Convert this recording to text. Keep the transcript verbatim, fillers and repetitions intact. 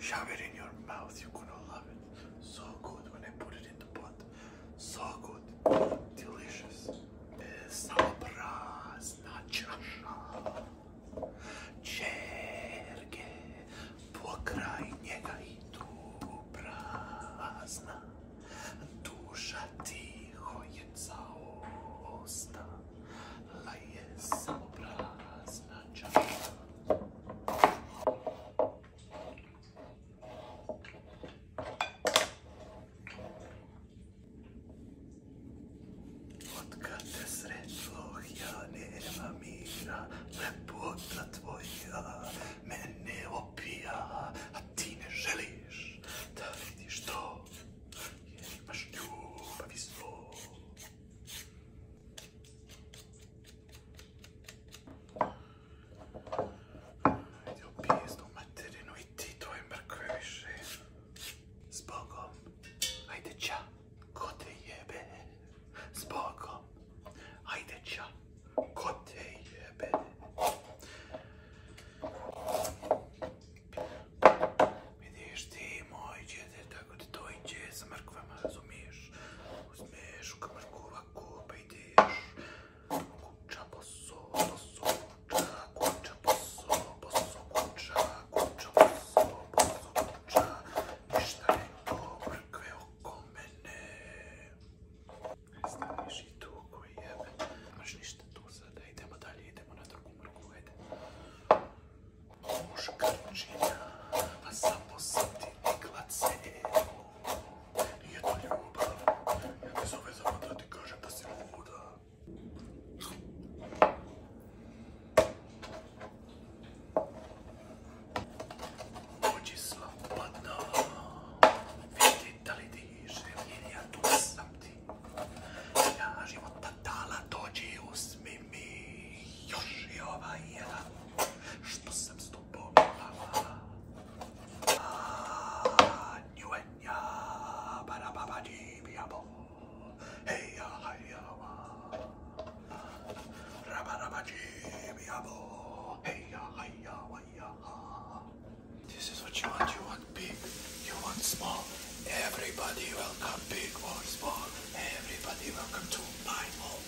Shove it in your mouth, you're gonna love it. So good when I put it in the pot. So good. Delicious. Samoprašna čaša. Čerke, pokraj njega idu prazna. Duša tiho je zaosta. Laje samoprazna čaša. Otkad te sretloh ja nema mira, lepota tvoja mene opija, a ti ne želiš da vidiš to, jer imaš ljubav i zlo. Ajde u pizdu materinu i ti tvoje mrkve više. S Bogom, ajde ća, ko te jebe. S Bogom, ajde ća, ko te jebe. Vidiš ti, moj djede, tako ti to iđe sa mrkvama, razumiješ? Uzmeš u mrkvu ovako, pa ideš. Kuća, boso, boso, kuća, kuća, boso, boso, kuća, kuća, boso, boso, kuća. Ništa nego mrkve oko mene. Staviš i tu koji jebe. Nemaš ništa tu sada, idemo dalje, idemo na drugu mrkvu, ajde. Muškarčina, pa samo sam ti nikla cenu. Nije to ljubav, ja te zove samo da ti kažem da si luda. Uđi slobodno, vidi da li dišem, jer ja tu sam ti. Ja života dala, dođi, uzmi mi još i ovaj jedan, što sam s tobom imala. A, njuenja, barababa, dibijabo, heja, hajava. Rabaraba, dibijabo, heja, hajava, jaha. This is what you want, you want big, you want small. Everybody welcome, big or small. Everybody welcome to my home.